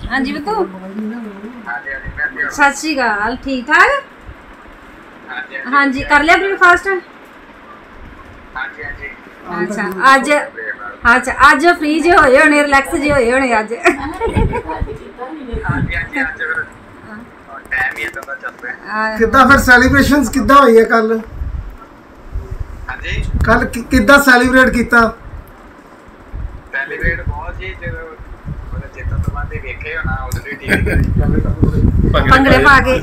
हाँ जी बतू सत श्री अकाल ठीक ठाक। हाँ जी कर लिया ब्रेकफास्ट। अच्छा अज अच्छा अज फ्री जे होए होने रिलैक्स जे होए होने अज। किद्दां फिर सैलीब्रेशंस किद्दां होई है कल? कल किद्दां सैलीब्रेट कीता? सैलीब्रेट बहुत जी जो मतलब जितन तो बाद वेखे होना ऑलरेडी टीवी ते भंगड़े पा के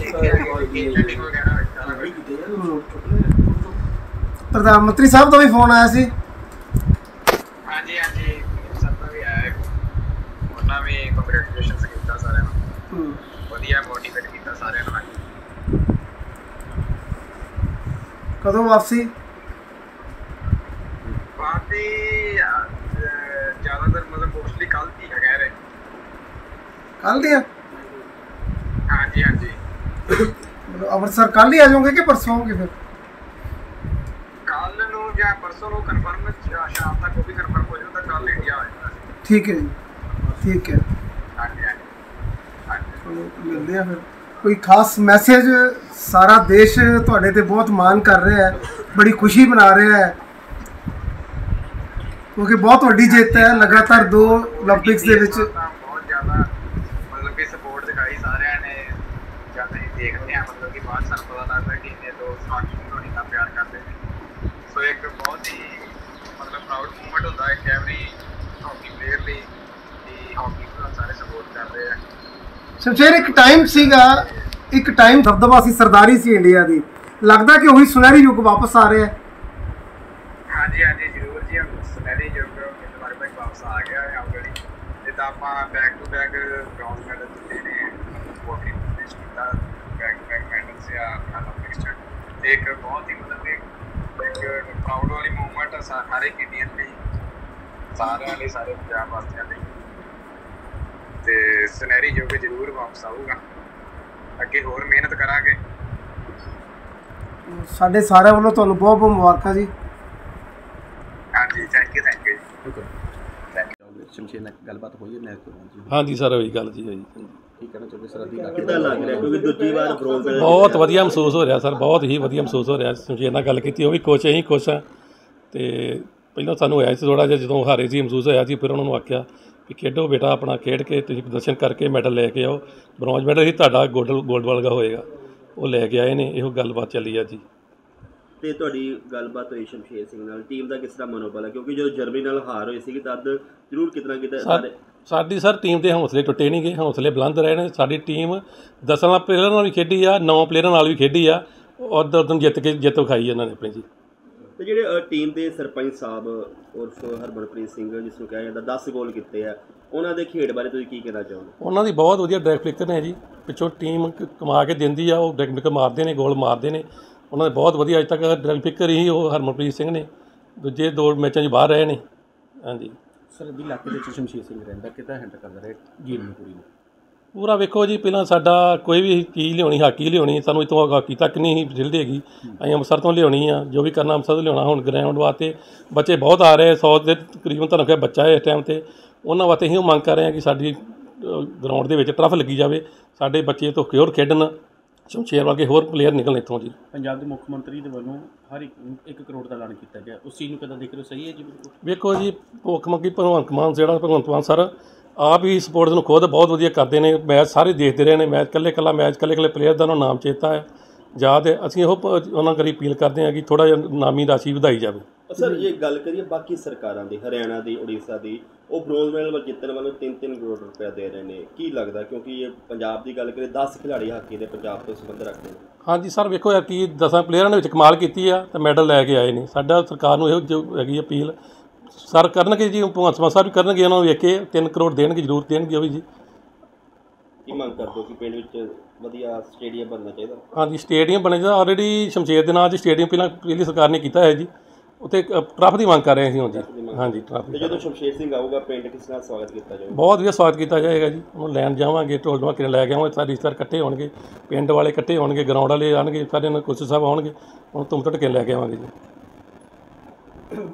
प्रधानमंत्री साहब का भी फोन आया सी। हाँ जी सब का भी आया उन्होंने भी कांग्रेचुलेशंस कीता सारे ਨੂੰ ਵਧੀਆ मोटिवेट कीता सारे ਨੂੰ। कदों वापसी? वापसी ज्यादातर मतलब मोस्टली कल की है कह रहे। कल दिया? हाँ जी अमृतसर कल ही आ जाओगे कि परसों आओगे फिर? कल नु या परसों नु कंफर्म शाम तक वो भी कंफर्म हो जाए तो कल इंडिया आ जाएगा। ठीक है जी ठीक है। हाँ जी मिलते हैं फिर। कोई खास मैसेज? सारा देश तुहाडे ते बहुत मान कर रहा है, बड़ी खुशी मना रहा है क्योंकि बहुत वड्डी जित है लगातार 2 ओलंपिक्स दे विच। बहुत ज़्यादा मतलब कि सपोर्ट दिखाई सारे ने जब ਅਸੀਂ देखते हैं मतलब कि बाहर ਸਾਨੂੰ पता लगता है कि इन्हें लोग हॉकी ਨੂੰ ਇੰਨਾ ਪਿਆਰ ਕਰਦੇ ਨੇ। ਸੋ ਇੱਕ ਬਹੁਤ ही मतलब प्राउड मूवमेंट ਹੁੰਦਾ है कि एवरी हॉकी प्लेयर ਲਈ कि हॉकी ਨੂੰ ਸਾਰੇ सपोर्ट कर रहे हैं। शमशेर एक टाइम सीगा, एक टाइम दबदबा सी सरदारी सी इंडिया दी, लगदा कि वही सुनहरी युग वापस आ रहा है। हाँ जी जरूर जी हम सुनहरी युग लगभग वापस आ गया है ऑलरेडी। जिद्दां ਆਪਾਂ back to back bronze medal जिते ने हॉकी फिनिश ਕੀਤਾ बैक टू बैक मेडल्स या ओलंपिक्स ਚ एक बहुत ही मतलब एक प्राउड वाली मूवमेंट है हर एक इंडियन ਲਈ ਸਾਰਿਆਂ ਲਈ ਸਾਰੇ ਪੰਜਾਬ ਵਾਸੀਆਂ ਲਈ। ਤੇ ਸੁਨਹਿਰੀ ਯੁੱਗ ਜ਼ਰੂਰ ਵਾਪਸ ਆਊਗਾ, ਅੱਗੇ ਹੋਰ ਮਿਹਨਤ ਕਰਾਂਗੇ। ਸਾਡੇ ਸਾਰਿਆਂ ਵੱਲੋਂ ਤੁਹਾਨੂੰ ਬਹੁਤ ਬਹੁਤ ਮੁਬਾਰਕਾਂ ਜੀ। ਹਾਂਜੀ ਥੈਂਕ ਯੂ ਜੀ। शमशेर ਨਾਲ ਗੱਲਬਾਤ ਹੋਈ ਹੈ ਨਹਿਰ ਤੋਂ? ਹਾਂਜੀ ਸਰ ਹੋਈ ਗੱਲ ਜੀ ਹੋਈ। ਕੀ ਕਹਿਣਾ ਚਾਹੁੰਦੇ ਸਰ ਦੀ ਕਿੱਦਾਂ ਲੱਗ ਰਿਹਾ ਕਿਉਂਕਿ ਦੂਜੀ ਵਾਰ ਬ੍ਰੋਂਜ਼? ਬਹੁਤ ਵਧੀਆ ਮਹਿਸੂਸ ਹੋ ਰਿਹਾ ਸਰ, ਬਹੁਤ ਹੀ ਵਧੀਆ ਮਹਿਸੂਸ ਹੋ ਰਿਹਾ। ਸ਼ਮਸ਼ੇਰ ਨਾਲ ਗੱਲ ਕੀਤੀ ਉਹ ਵੀ ਖੁਸ਼, ਅਸੀਂ ਖੁਸ਼ ਹਾਂ। ਅਤੇ ਪਹਿਲਾਂ ਸਾਨੂੰ ਹੋਇਆ ਸੀ ਥੋੜ੍ਹਾ ਜਿਹਾ ਜਦੋਂ ਹਾਰੇ ਸੀ ਮਹਿਸੂਸ ਹੋਇਆ ਸੀ, ਫਿਰ ਉਹਨਾਂ ਨੂੰ ਆਖਿਆ ਵੀ ਖੇਡੋ ਬੇਟਾ ਆਪਣਾ, ਖੇਡ ਕੇ ਤੁਸੀਂ ਪ੍ਰਦਰਸ਼ਨ ਕਰਕੇ ਮੈਡਲ ਲੈ ਕੇ ਆਓ। ਬ੍ਰੌਂਜ਼ ਮੈਡਲ ਹੀ ਤੁਹਾਡਾ ਗੋਲਡ ਵਰਗਾ ਹੋਏਗਾ, ਉਹ ਲੈ ਕੇ ਆਏ ਨੇ। ਇਹੋ ਗੱਲਬਾਤ ਚੱਲੀ ਆ ਜੀ। ਤੇ ਤੁਹਾਡੀ ਗੱਲਬਾਤ ਹੋਈ ਸ਼ਮਸ਼ੇਰ ਸਿੰਘ ਨਾਲ, ਟੀਮ ਦਾ ਕਿਸ ਤਰ੍ਹਾਂ ਮਨੋਬਲ ਹੈ ਕਿਉਂਕਿ ਜਦੋਂ ਜਰਮਨੀ ਨਾਲ ਹਾਰ ਹੋਈ ਸੀਗੀ ਤਦ ਜ਼ਰੂਰ ਕਿਤਨਾ ਸਾਡੀ ਸਰ ਟੀਮ ਦੇ ਹੌਸਲੇ ਟੁੱਟੇ ਨਹੀਂ ਗਏ, ਹੌਸਲੇ ਬੁਲੰਦ ਰਹੇ ਨੇ। ਸਾਡੀ ਟੀਮ 10 ਪਲੇਅਰਾਂ ਨਾਲ ਵੀ ਖੇਡੀ ਆ, 9 ਪਲੇਅਰਾਂ ਨਾਲ ਵੀ ਖੇਡੀ ਆ, ਉੱਧਰ ਜਿੱਤ ਵਿਖਾਈ ਇਹਨਾਂ ਨੇ ਆਪਣੀ ਜੀ। ਤੇ ਜਿਹੜੇ ਟੀਮ ਦੇ ਸਰਪੰਚ ਸਾਹਿਬ ਉਰਫ ਹਰਮਨਪ੍ਰੀਤ ਸਿੰਘ ਜਿਸ ਨੂੰ ਕਿਹਾ ਜਾਂਦਾ 10 ਗੋਲ ਕੀਤੇ ਆ, ਉਹਨਾਂ ਦੇ ਖੇਡ ਬਾਰੇ ਤੁਸੀਂ ਕੀ ਕਹਿਣਾ ਚਾਹੋਗੇ? ਉਹਨਾਂ ਦੀ ਬਹੁਤ ਵਧੀਆ ਡਾਇਰੈਕਟ ਫਲਿਕਰ ਨੇ ਜੀ, ਪਿੱਛੋਂ ਟੀਮ ਕਮਾ ਕੇ ਦਿੰਦੀ ਆ, ਉਹ ਡਾਇਰੈਕਟ ਮਾਰਦੇ ਨੇ, ਗੋਲ ਮਾਰਦੇ ਨੇ। ਉਹਨਾਂ ਦੇ ਬਹੁਤ ਵਧੀਆ ਅੱਜ ਤੱਕ ਡਾਇਰੈਕਟ ਫਲਿਕਰ ਹੀ ਉਹ ਹਰਮਨਪ੍ਰੀਤ ਸਿੰਘ ਨੇ, ਦੂਜੇ 2 ਮੈਚਾਂ 'ਚ ਬਾਹਰ ਰਹੇ ਨੇ। ਹਾਂਜੀ ਸਰ ਅੱਧੀ ਇਲਾਕੇ ਦੇ ਵਿੱਚ ਸ਼ਮਸ਼ੇਰ ਸਿੰਘ ਰਹਿੰਦਾ, ਕਿੱਦਾਂ ਹੈਂਡਲ ਕਰਦਾ ਰਿਹਾ ਗੇਮ ਨੂੰ ਪੂਰੀ ਨੂੰ? ਪੂਰਾ ਵੇਖੋ ਜੀ, ਪਹਿਲਾਂ ਸਾਡਾ ਕੋਈ ਵੀ ਚੀਜ਼ ਲਿਆਉਣੀ, ਹਾਕੀ ਲਿਆਉਣੀ, ਸਾਨੂੰ ਇੱਥੋਂ ਹਾਕੀ ਤੱਕ ਨਹੀਂ ਮਿਲਦੀ ਹੈਗੀ, ਅਸੀਂ ਅੰਮ੍ਰਿਤਸਰ ਤੋਂ ਲਿਆਉਣੀ ਆ। ਜੋ ਵੀ ਕਰਨਾ ਅੰਮ੍ਰਿਤਸਰ ਤੋਂ ਲਿਆਉਣਾ। ਹੁਣ ਗਰਾਊਂਡ ਵਾਸਤੇ ਬੱਚੇ ਬਹੁਤ ਆ ਰਹੇ, 100 ਦੇ ਤਕਰੀਬਨ ਤੁਹਾਨੂੰ ਕਿਹਾ ਬੱਚਾ ਹੈ ਇਸ ਟਾਈਮ 'ਤੇ। ਉਹਨਾਂ ਵਾਸਤੇ ਅਸੀਂ ਉਹ ਮੰਗ ਕਰ ਰਹੇ ਹਾਂ ਕਿ ਸਾਡੀ ਗਰਾਊਂਡ ਦੇ ਵਿੱਚ ਟਰਫ ਲੱਗੀ ਜਾਵੇ, ਸਾਡੇ ਬੱਚੇ ਤੋਂ ਹੋਰ ਖੇਡਣ, ਸ਼ਮਸ਼ੇਰ ਵਰਗੇ ਹੋਰ ਪਲੇਅਰ ਨਿਕਲਣ ਇੱਥੋਂ ਜੀ। ਪੰਜਾਬ ਦੇ ਮੁੱਖ ਮੰਤਰੀ ਦੇ ਵੱਲੋਂ ਹਰ 1 ਕਰੋੜ ਦਾ ਐਲਾਨ ਕੀਤਾ ਗਿਆ, ਉਸ ਚੀਜ਼ ਨੂੰ ਕਿੱਦਾਂ ਦੇਖ ਰਹੇ ਹੋ? ਸਹੀ ਹੈ ਜੀ? ਵੇਖੋ ਜੀ, ਮੁੱਖ ਮੰਤਰੀ ਭਗਵੰਤ ਮਾਨ ਸਰ ਆਪ ਹੀ ਸਪੋਰਟਸ ਨੂੰ ਖੁਦ ਬਹੁਤ ਵਧੀਆ ਕਰਦੇ ਨੇ। ਮੈਚ ਸਾਰੇ ਦੇਖਦੇ ਰਹੇ ਨੇ, ਮੈਚ ਇਕੱਲੇ ਮੈਚ ਇਕੱਲੇ ਪਲੇਅਰ ਦਾ ਉਹਨਾਂ ਨਾਮ ਚੇਤਾ ਹੈ ਯਾਦ ਹੈ। ਅਸੀਂ ਉਹ ਉਹਨਾਂ ਕਰੀ ਅਪੀਲ ਕਰਦੇ ਹਾਂ ਕਿ ਥੋੜ੍ਹਾ ਜਿਹਾ ਨਾਮੀ ਰਾਸ਼ੀ ਵਧਾਈ ਜਾਵੇ। ਸਰ ਜੇ ਗੱਲ ਕਰੀਏ ਬਾਕੀ ਸਰਕਾਰਾਂ ਦੀ, ਹਰਿਆਣਾ ਦੀ, ਉੜੀਸਾ ਦੀ, ਉਹ ਬ੍ਰੋਂਜ਼ ਮੈਡਲ ਜਿੱਤਣ ਵੱਲੋਂ 3-3 ਕਰੋੜ ਰੁਪਇਆ ਦੇ ਰਹੇ ਨੇ, ਕੀ ਲੱਗਦਾ? ਕਿਉਂਕਿ ਇਹ ਪੰਜਾਬ ਦੀ ਗੱਲ ਕਰੀਏ 10 ਖਿਡਾਰੀ ਹਾਕੀ ਦੇ ਪੰਜਾਬ ਤੋਂ ਸੰਬੰਧ ਰੱਖਦੇ ਨੇ। ਹਾਂਜੀ ਸਰ ਵੇਖੋ ਯਾਰ, ਕੀ 10 ਪਲੇਅਰਾਂ ਦੇ ਵਿੱਚ ਕਮਾਲ ਕੀਤੀ ਆ ਅਤੇ ਮੈਡਲ ਲੈ ਕੇ ਆਏ ਨੇ। ਸਾਡਾ ਸਰਕਾਰ ਨੂੰ ਇਹੋ ਜੋ ਹੈਗੀ ਅਪੀਲ ਸਰ ਕਰਨਗੇ ਜੀ, ਭਗਵੰਤ ਮਾਨ ਸਾਹਿਬ ਵੀ ਕਰਨਗੇ, ਉਹਨਾਂ ਨੂੰ ਵੇਖ ਕੇ 3 ਕਰੋੜ ਦੇਣਗੇ, ਜ਼ਰੂਰ ਦੇਣਗੇ ਉਹ ਵੀ ਜੀ। ਕੀ ਮੰਗ ਕਰਦੇ ਹੋ ਕਿ ਪਿੰਡ ਵਿੱਚ ਵਧੀਆ ਸਟੇਡੀਅਮ ਬਣਨਾ ਚਾਹੀਦਾ? ਹਾਂਜੀ ਸਟੇਡੀਅਮ ਬਣਨਾ ਚਾਹੀਦਾ। ਆਲਰੇਡੀ ਸ਼ਮਸ਼ੇਰ ਦੇ ਨਾਂ 'ਚ ਸਟੇਡੀਅਮ ਪਹਿਲੀ ਸਰਕਾਰ ਨੇ ਕੀਤਾ ਹੈ ਜੀ, ਉੱਥੇ ਟਰਫ ਦੀ ਮੰਗ ਕਰ ਰਹੇ ਅਸੀਂ ਹੁਣ ਜੀ। ਹਾਂਜੀ ਟਰਫ। ਜਦੋਂ ਸ਼ਮਸ਼ੇਰ ਸਿੰਘ ਆਊਗਾ ਪਿੰਡ ਕਿਸ ਨਾਲ ਸਵਾਗਤ ਕੀਤਾ ਜਾਊਗਾ? ਬਹੁਤ ਵਧੀਆ ਸਵਾਗਤ ਕੀਤਾ ਜਾਏਗਾ ਜੀ। ਉਹਨੂੰ ਲੈਣ ਜਾਵਾਂਗੇ, ਢੋਲ ਢਮਾਕੇ ਲੈ ਕੇ ਆਵਾਂਗੇ, ਸਾਰੇ ਰਿਸ਼ਤੇਦਾਰ ਇਕੱਠੇ ਹੋਣਗੇ, ਪਿੰਡ ਵਾਲੇ ਇਕੱਠੇ ਹੋਣਗੇ, ਗਰਾਊਂਡ ਵਾਲੇ ਆਉਣਗੇ, ਸਾਰੇ ਕੋਚ ਸਾਹਿਬ ਆਉਣਗੇ, ਉਹਨੂੰ ਧੁੰਮ ਧੜ ਕੇ ਲੈ ਕੇ ਆਵਾਂਗੇ ਜੀ।